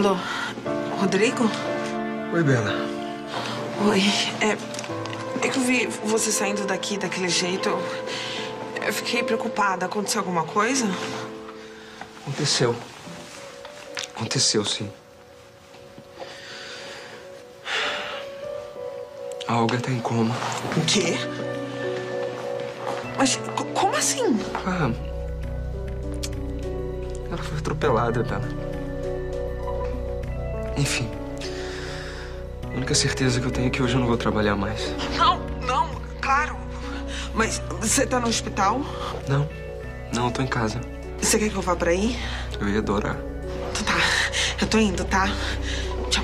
Alô, Rodrigo? Oi, Bela. Oi, é que eu vi você saindo daqui daquele jeito. Eu fiquei preocupada. Aconteceu alguma coisa? Aconteceu. Aconteceu, sim. A Olga tá em coma. O quê? Mas como assim? Ela foi atropelada, Bela. Enfim. A única certeza que eu tenho é que hoje eu não vou trabalhar mais. Não, claro. Mas você tá no hospital? Não, eu tô em casa. Você quer que eu vá pra aí? Eu ia adorar. Então tá, eu tô indo, tá? Tchau.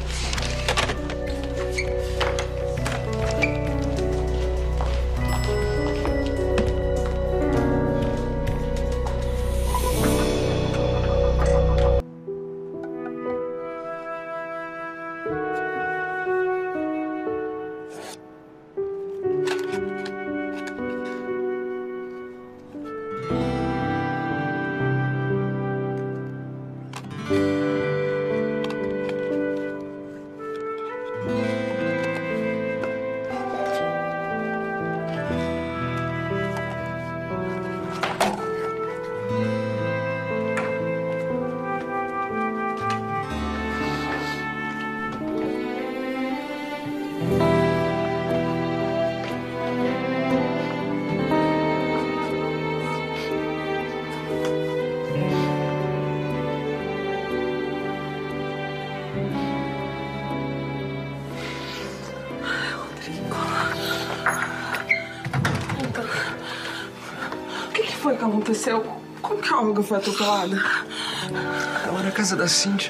O que foi que aconteceu? Como que a Olga foi atropelada? Ela na casa da Cíntia.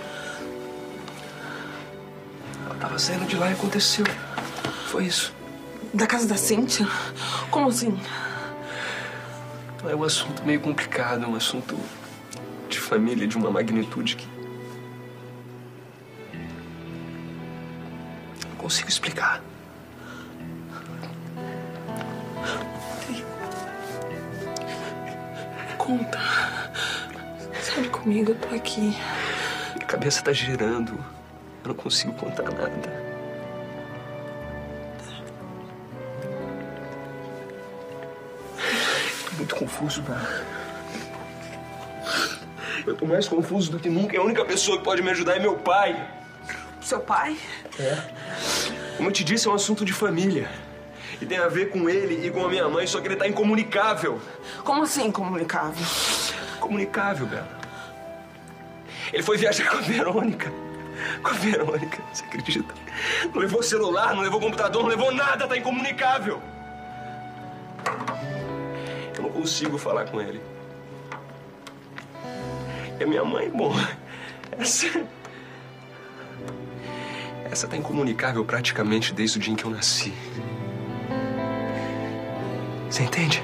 Ela tava saindo de lá e aconteceu. Foi isso. Da casa da Cíntia? Como assim? É um assunto meio complicado, é um assunto de família de uma magnitude que... não consigo explicar. Conta. Sabe comigo, eu tô aqui. Minha cabeça tá girando. Eu não consigo contar nada. Tô muito confuso, Bela. Eu tô mais confuso do que nunca. E a única pessoa que pode me ajudar é meu pai. Seu pai? É. Como eu te disse, é um assunto de família. E tem a ver com ele e com a minha mãe, só que ele tá incomunicável. Como assim incomunicável? Comunicável, Bela. Ele foi viajar com a Verônica. Com a Verônica, você acredita? Não levou celular, não levou computador, não levou nada, tá incomunicável. Eu não consigo falar com ele. E a minha mãe, bom, essa tá incomunicável praticamente desde o dia em que eu nasci. Você entende?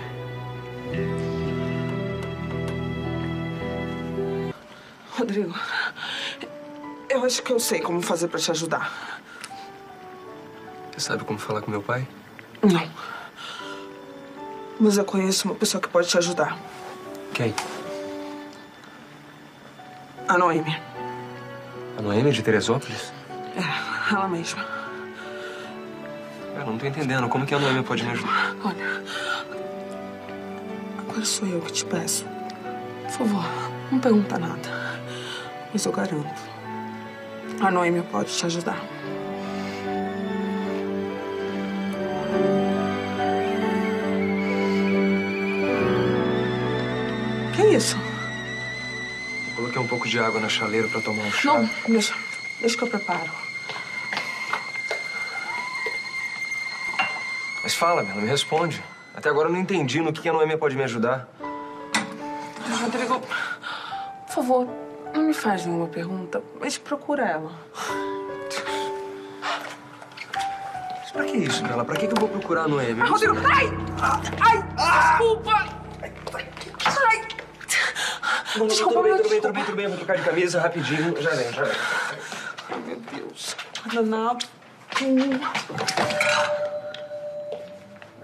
Rodrigo, eu acho que eu sei como fazer pra te ajudar. Você sabe como falar com meu pai? Não. Mas eu conheço uma pessoa que pode te ajudar. Quem? A Noemi. A Noemi de Teresópolis? É, ela mesma. Eu não tô entendendo. Como que a Noemi pode me ajudar? Olha, agora sou eu que te peço. Por favor, não pergunta nada. Mas eu garanto. A Noemi pode te ajudar. Que isso? Eu coloquei um pouco de água na chaleira pra tomar um chá. Não, deixa que eu preparo. Mas fala, Bela, me responde. Até agora eu não entendi no que a Noemi pode me ajudar. Rodrigo, por favor, não me faz nenhuma pergunta, mas procura ela. Mas pra que isso, Bela? Pra que eu vou procurar a Noemi? Rodrigo, ai, desculpa. Ai. Desculpa, Tudo bem. Eu vou trocar de camisa rapidinho. Já vem. Ai, meu Deus. Danado.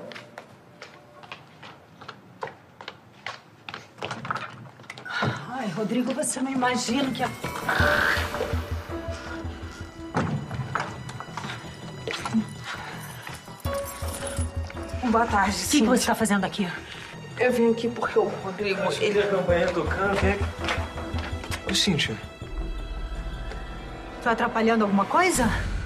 Ai, Rodrigo, você não imagina o que... Boa tarde, O que você está fazendo aqui? Eu vim aqui porque o Rodrigo, ele... a campanha tocando, Ô, Cíntia. Tô atrapalhando alguma coisa?